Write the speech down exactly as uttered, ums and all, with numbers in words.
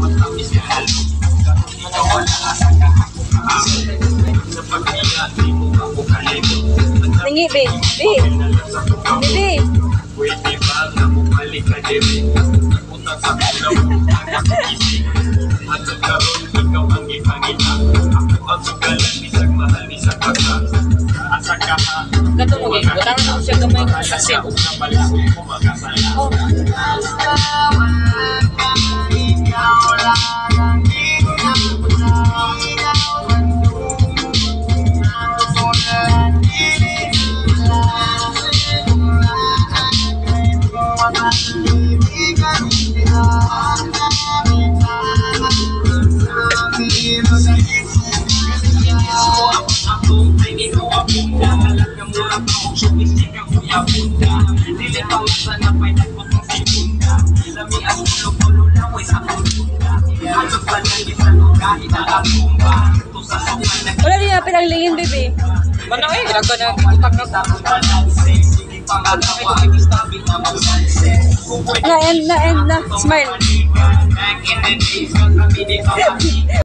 Nangi, be. Be. Be. Pwede ba nga bumalik ka din? Utang sa kulaw ang isip. At karon ikaw ang ipangita. Ako ang sugalan, isang mahal, isang pagka. Asa ka ha? Katulog eh. Butang na siya gamay ng sasin. Ako na balisong ko magkasala. Oh. Wala din na pinaglingin, baby. Mana eh, ginagawa na utang na. Na end na, end na. Smile.